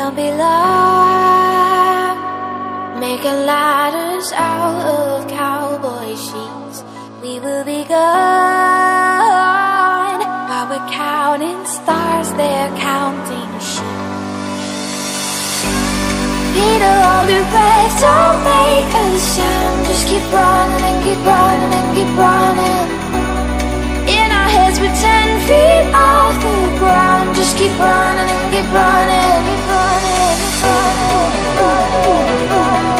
won't be long, making ladders out of cowboy sheets. We will be gone, while we're counting stars, they're counting sheep. Peter, hold your breath, don't make a sound. Just keep running and keep running and keep running. In our heads we're 10 feet off the ground. Just keep running and keep running, keep running, keep running, keep running.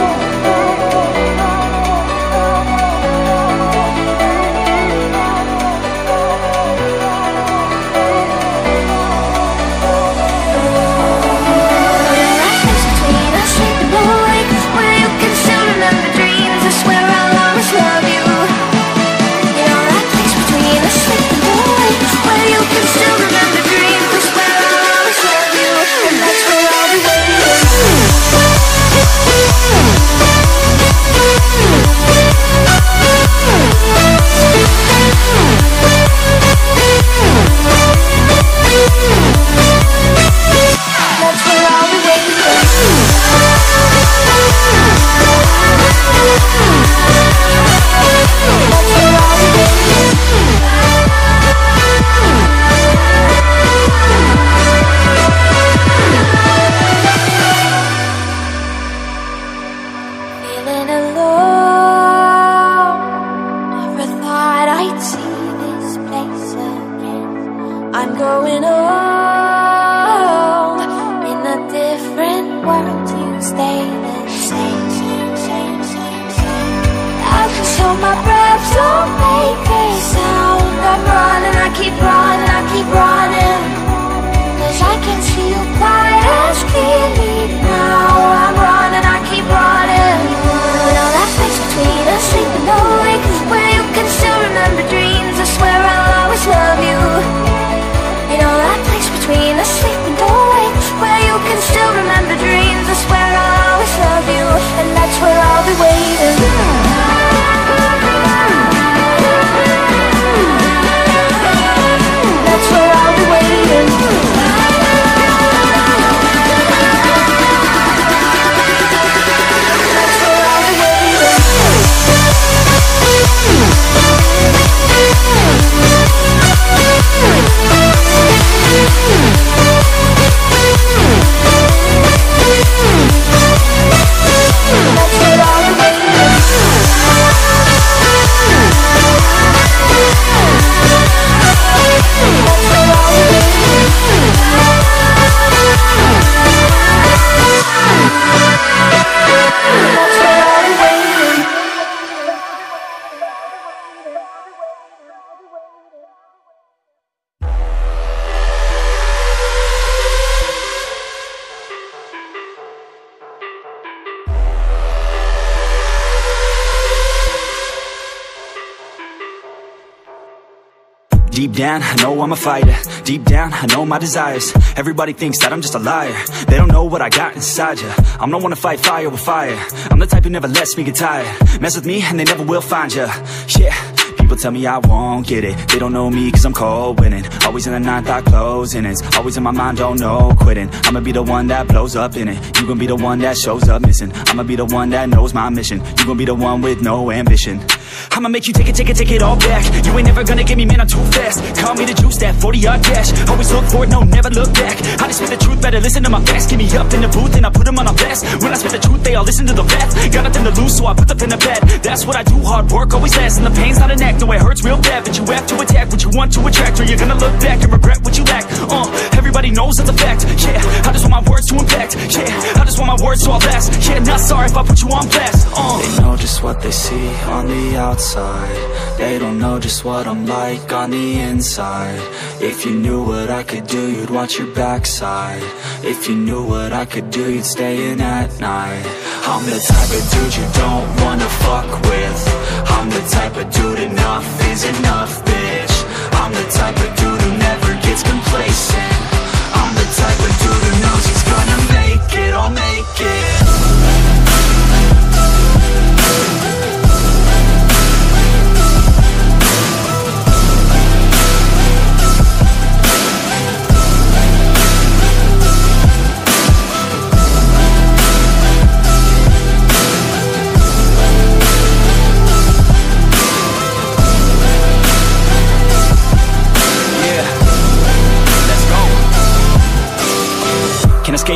Deep down, I know I'm a fighter. Deep down, I know my desires. Everybody thinks that I'm just a liar. They don't know what I got inside ya. I'm the one to fight fire with fire. I'm the type who never lets me get tired. Mess with me and they never will find ya. Yeah. People tell me I won't get it. They don't know me cause I'm cold winning. Always in the ninth, I closing it. Always in my mind, don't know quitting. I'ma be the one that blows up in it. You gon' be the one that shows up missing. I'ma be the one that knows my mission. You gon' be the one with no ambition. I'ma make you take it all back. You ain't never gonna get me, man, I'm too fast. Call me the juice, that 40-yard dash. Always look forward, no, never look back. I just spit the truth, better listen to my facts. Get me up in the booth and I put them on a blast. When I spit the truth, they all listen to the facts. Got nothing to lose, so I put the pen to bed. That's what I do, hard work always lasts. And the pain's not an act, no, it hurts real bad. But you have to attack what you want to attract, or you're gonna look back and regret what you lack. Everybody knows that's a fact. Yeah, I just want my words to impact. Yeah, I just want my words to all last. Yeah, not sorry if I put you on blast. They know just what they see on the outside. They don't know just what I'm like on the inside. If you knew what I could do, you'd watch your backside. If you knew what I could do, you'd stay in at night. I'm the type of dude you don't wanna fuck with. I'm the type of dude enough is enough, bitch. I'm the type of dude who never gets complacent. I'm the type of dude who knows he's gonna make it, I'll make it.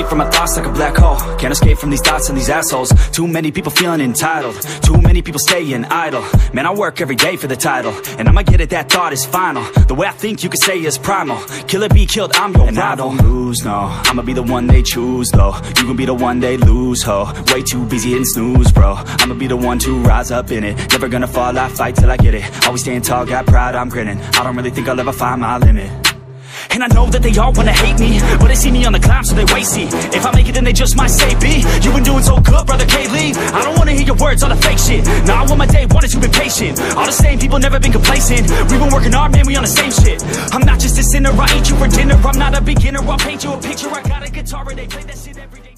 from my thoughts like a black hole. Can't escape from these thoughts and these assholes. Too many people feeling entitled. Too many people staying idle. Man, I work every day for the title, and I'ma get it, that thought is final. The way I think you could say is primal. Kill it, be killed, I'm your rival. And I don't lose, no. I'ma be the one they choose, though. You gon' be the one they lose, ho. Way too busy hitting snooze, bro. I'ma be the one to rise up in it. Never gonna fall, I fight till I get it. Always staying tall, got pride, I'm grinning. I don't really think I'll ever find my limit. And I know that they all wanna hate me, but they see me on the climb, so they wait, see. If I make it, then they just might say, B, you been doing so good, brother K-Lee. I don't wanna hear your words, all the fake shit. Nah, I want my day one is you've been patient. All the same people, never been complacent. We been working hard, man, we on the same shit. I'm not just a sinner, I eat you for dinner. I'm not a beginner, I'll paint you a picture. I got a guitar and they play that shit every day.